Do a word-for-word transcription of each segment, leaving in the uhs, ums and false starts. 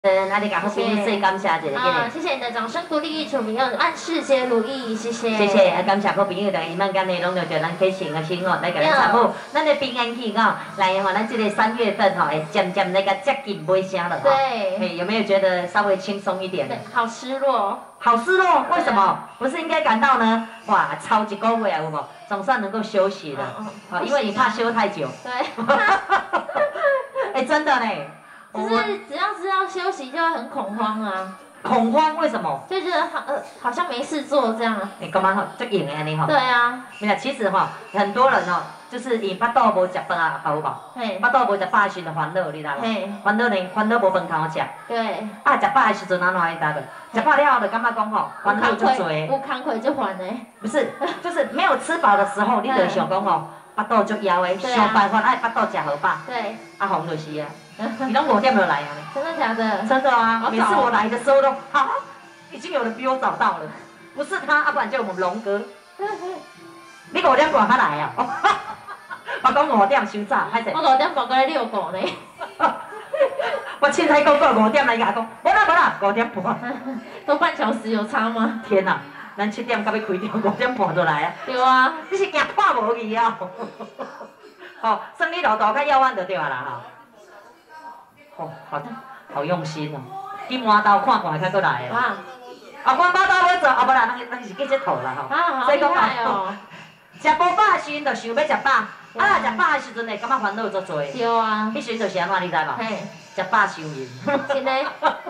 嗯，啊，你甲好朋友说感谢一下， 啊，谢谢你的掌声鼓励，祝你有万事皆如意，谢谢。 谢谢，啊，感谢好朋友，但伊慢干内拢着着咱启程的心哦，来甲咱参谋，咱的平安期哦，来吼，咱这个三月份吼，会渐渐那个接近尾声了哈。 对。 嘿，有没有觉得稍微轻松一点？ 对，好失落。好失落？为什么？不是应该感到呢？哇，超一个月有无？总算能够休息了，啊，因为你怕休太久。 对。 哎，真的呢。 就是只要知道休息，就会很恐慌啊。 恐慌？为什么？ 就觉得好呃，好像没事做这样。 你干嘛吼？就硬的安尼吼。 对啊。 没有，其实哈，很多人哦，就是伊巴肚无食饭啊，好无？嘿。巴肚无食饱时就烦恼，你知道无？嘿。烦恼呢，烦恼无饭通食。对。啊，食饱的时阵安怎会知道？食饱了后就感觉讲吼，烦恼就多。 有工课就烦嘞。 不是，就是没有吃饱的时候，你就想讲吼，巴肚就枵的，想办法爱巴肚食好饱。对。啊，红就是啊。你拢五点就来啊？ 真的假的？ 真的啊！每次我来的时候都啊，已经有人比我早到了，不是他，啊不然就我们龙哥。你五点半才来啊？我讲五点收早，歹势。 我五点半过来遛狗呢。 我凊彩讲过五点来甲讲，无啦无啦，五点半。 都半小时有差吗？ 天哪！咱七点才要开店，五点半就来啊？ 对啊。 你是惊破无去啊？哦，算你路途较遥远就对啊啦哈。哦，好，好用心哦！去麻豆看看，才过来哦。啊，啊，我麻豆要做，啊，无啦，咱咱是计佚佗啦吼。 啊，好厉害哦！ 食无饱的时阵，就想要食饱；啊，食饱的时阵，会感觉烦恼足多。 对啊。 迄时阵就是安怎，你知无？嘿。食饱伤面。 真的。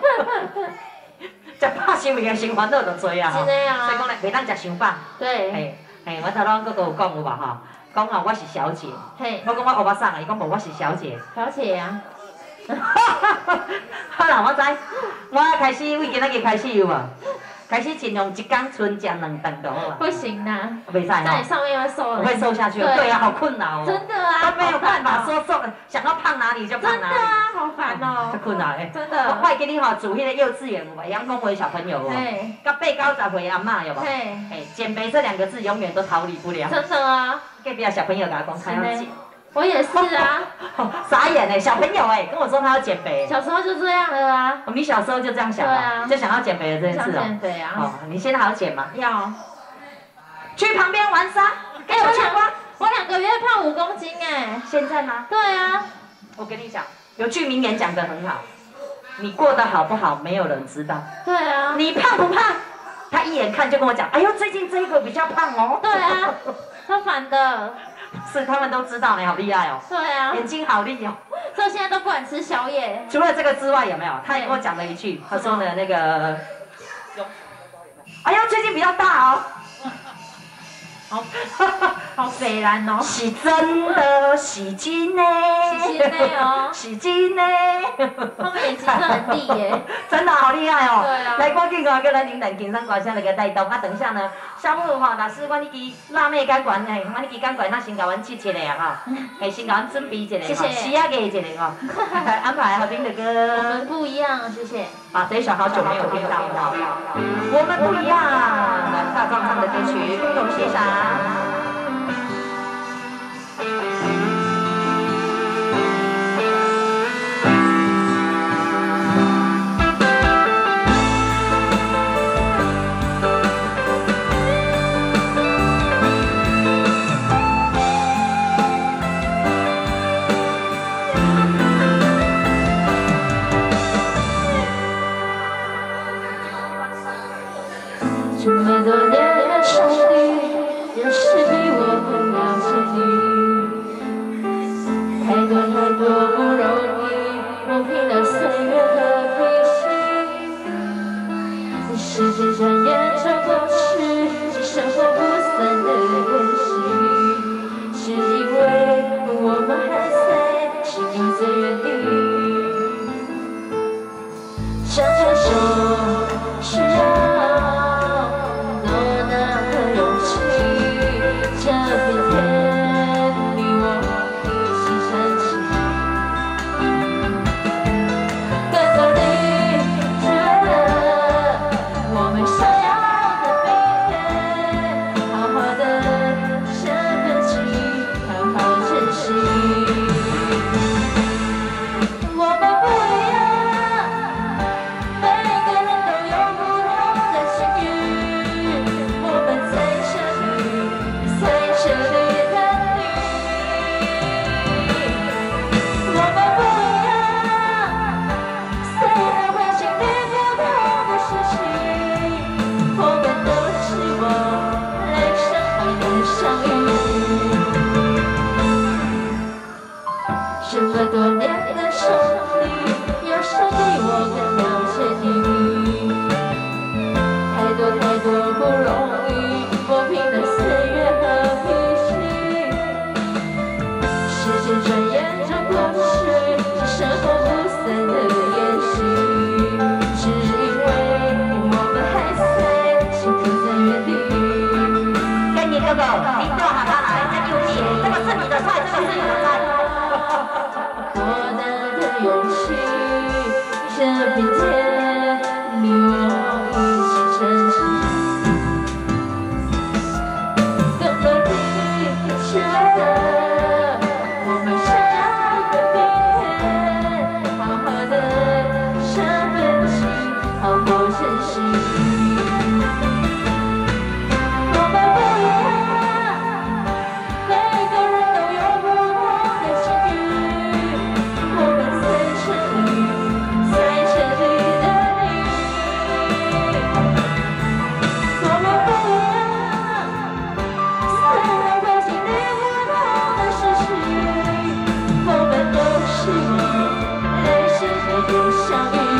食饱伤面，生烦恼就多啊。 真的啊。 所以讲咧，袂当食伤饱。对。嘿，嘿，我头拢搁有讲有无吼？讲哦，我是小姐。嘿。我讲我欧巴桑啊，伊讲无，我是小姐。 小姐啊。 好啦，我知，我开始为今仔日开始有无？开始尽量一天剩食两顿就好啊。 不行啦， 袂使在上面会瘦会瘦下去。对啊，好困难哦。 真的啊， 都没有办法说瘦，想要胖哪里就胖哪里。 真的啊，好烦哦。 太困难诶。 真的。 我会给你吼煮迄个幼稚园有无？养公维小朋友哦。对。甲八九十岁阿嬷有无？对。哎，减肥这两个字永远都逃离不了。 真的啊。 隔壁小朋友甲我讲，他要减。 我也是啊， 傻眼哎！小朋友哎，跟我说他要减肥。 小时候就这样了啊。 你小时候就这样想啊？就想要减肥的这件事哦。 减肥啊。 哦，你现在还要减吗？ 要。 去旁边玩沙。 哎，我两我两个月胖五公斤哎。 现在吗？ 对啊。 我跟你讲，有句名言讲得很好，你过得好不好，没有人知道。 对啊。 你胖不胖？他一眼看就跟我讲，哎呦，最近这个比较胖哦。 对啊。他反的。 是，他们都知道你好厉害哦。 对啊。 眼睛好利哦。 所以现在都不敢吃宵夜。 除了这个之外，有没有？他也跟我讲了一句，他说呢，那个，哎呦，最近比较大哦。 好，好肥然哦。 是真的，洗金呢。 洗金呢哦。 洗金呢。 他们眼睛真的很利耶。 真的好厉害哦。 对啊。 来，赶紧哦，叫咱领导经商关下来个带动。啊，等一下呢，小母吼，老师，我呢支辣妹感官，嘿，我呢支感官，那先甲阮切切的啊哈，嘿，先甲阮准备一个哈，洗下个一个哈，安排好听的歌。 我们不一样，谢谢。 啊，这一首好久没有听到了。我们不一样，大壮唱的歌曲，共同欣赏。 这么多年的伤离，也是比我更了解你。太多太多不容易，磨平了岁月和脾气。时间转眼就过去，是生活不散的练习。是因为我们还在，心里在原地。想牵手，是让。我们不一样。 更了解你。太多太多不容易磨平了岁月和脾气。时间转眼就过去，是生活不散的宴席。只因为我们还在，幸福在原地。 跟你哥哥，你到喊他来，在救你，这个是你的菜，这个是你的菜。 我难的勇气，这片天，你我一起珍惜。更努力，舍得，我们想要一个明天，好好的生分析，好好珍惜。我们不一样，每个人都有不同的境遇。我们在这里，在这里的你。我们不一样，虽然会经历不同的事情，我们都希望来生能够相遇。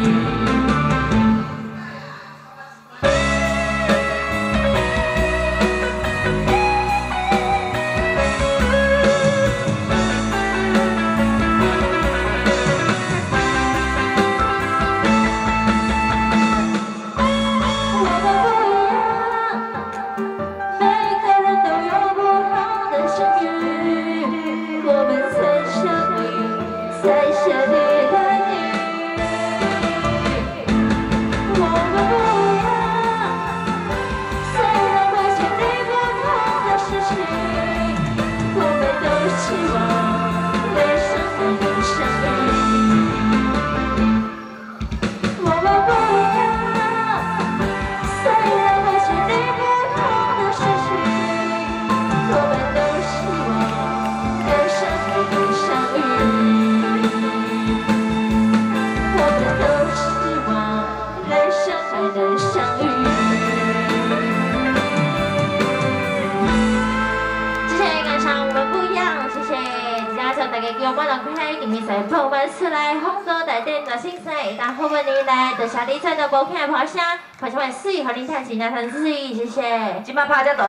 大家叫我落去，今日在报完出来，红豆大店热心菜，但好不年来，在下里菜都无听破声，拍出来水，互恁趁钱，那趁水，谢谢。 今麦拍只